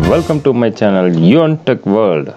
welcome to my channel Yuan Tech World।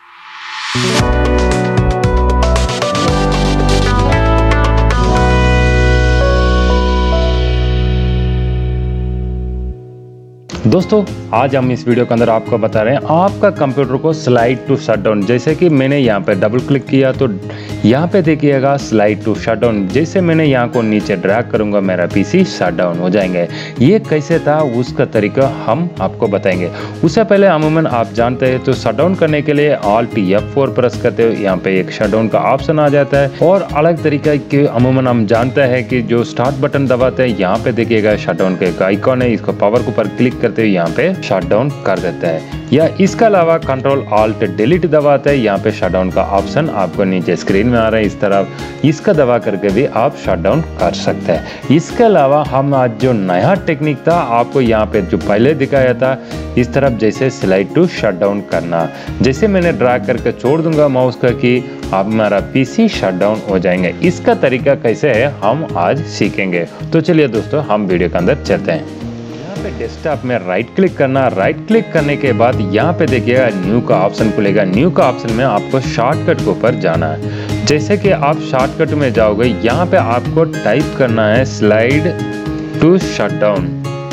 दोस्तों आज हम इस वीडियो के अंदर आपको बता रहे हैं आपका कंप्यूटर को स्लाइड टू शटडाउन। जैसे कि मैंने यहाँ पे डबल क्लिक किया तो यहाँ पे देखिएगा स्लाइड टू शटडाउन। जैसे मैंने यहाँ को नीचे ड्रैग करूँगा मेरा पीसी शटडाउन हो जाएंगे। ये कैसे था उसका तरीका हम आपको बताएंगे। उससे पहले अमूमन आप जानते हैं तो शटडाउन करने के लिए Alt F4 प्रेस करते हो, यहाँ पे एक शटडाउन का ऑप्शन आ जाता है। और अलग तरीका के अमूमन हम जानते हैं कि जो स्टार्ट बटन दबाते हैं यहाँ पे देखिएगा शटडाउन का एक आइकॉन है, इसको पावर के ऊपर क्लिक करते हुए यहाँ पे शटडाउन कर देता है। या इसके अलावा कंट्रोल Alt डिलीट दबाते हैं, यहाँ पे शटडाउन का ऑप्शन आपको नीचे स्क्रीन में आ रहा है इस तरफ, इसका दबा करके भी आप शटडाउन कर सकते हैं। इसके अलावा हम आज जो नया टेक्निक था आपको यहाँ पे जो पहले दिखाया था इस तरफ जैसे स्लाइड टू शटडाउन करना, जैसे मैंने ड्रैग करके छोड़ दूंगा माउस का कि अब हमारा पीसी शटडाउन हो जाएंगे। इसका तरीका कैसे है हम आज सीखेंगे। तो चलिए दोस्तों हम वीडियो के अंदर चलते हैं। पे डेस्कटॉप में राइट क्लिक करना, राइट क्लिक करने के बाद यहाँ पे देखिएगा न्यू का ऑप्शन खुलेगा। न्यू का ऑप्शन में आपको शॉर्टकट के ऊपर जाना है। जैसे कि आप शॉर्टकट में जाओगे यहाँ पे आपको टाइप करना है स्लाइड टू शटडाउन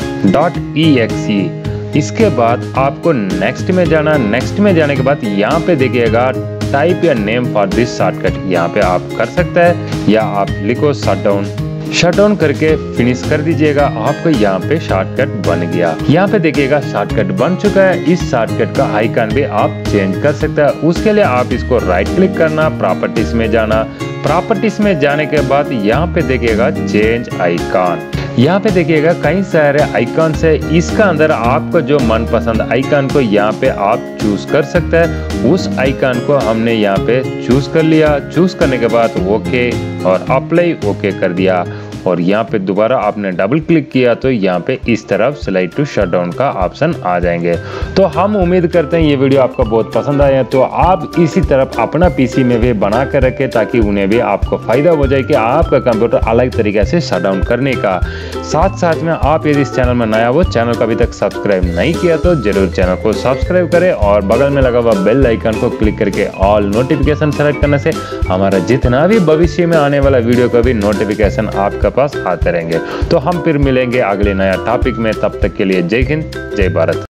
.exe। इसके बाद आपको नेक्स्ट में जाना। नेक्स्ट में जाने के बाद यहाँ पे देखिएगा टाइप या नेम फॉर दिस शॉर्टकट, यहाँ पे आप कर सकते हैं या आप लिखो शटडाउन करके फिनिश कर दीजिएगा। आपको यहाँ पे शॉर्टकट बन गया। यहाँ पे देखिएगा शॉर्टकट बन चुका है। इस शॉर्टकट का आइकन भी आप चेंज कर सकते हैं। उसके लिए आप इसको राइट क्लिक करना, प्रॉपर्टीज में जाना। प्रॉपर्टीज में जाने के बाद यहाँ पे देखिएगा चेंज आइकन। यहाँ पे देखिएगा कई सारे आइकन है, इसका अंदर आपको जो मनपसंद आइकन को यहाँ पे आप चूज कर सकते हैं। उस आइकन को हमने यहाँ पे चूज कर लिया। चूज करने के बाद ओके और अप्लाई ओके कर दिया। और यहाँ पे दोबारा आपने डबल क्लिक किया तो यहाँ पे इस तरफ स्लाइड टू शटडाउन का ऑप्शन आ जाएंगे। तो हम उम्मीद करते हैं ये वीडियो आपको बहुत पसंद आया, तो आप इसी तरफ अपना पीसी में भी बना कर रखें ताकि उन्हें भी आपको फायदा हो जाए कि आपका कंप्यूटर अलग तरीके से शटडाउन करने का। साथ साथ में आप यदि इस चैनल में नया हो, चैनल को अभी तक सब्सक्राइब नहीं किया तो जरूर चैनल को सब्सक्राइब करें और बगल में लगा हुआ बेल आइकन को क्लिक करके ऑल नोटिफिकेशन सेलेक्ट करने से हमारा जितना भी भविष्य में आने वाला वीडियो का भी नोटिफिकेशन आपका पास आते रहेंगे। तो हम फिर मिलेंगे अगले नया टॉपिक में। तब तक के लिए जय हिंद, जय भारत।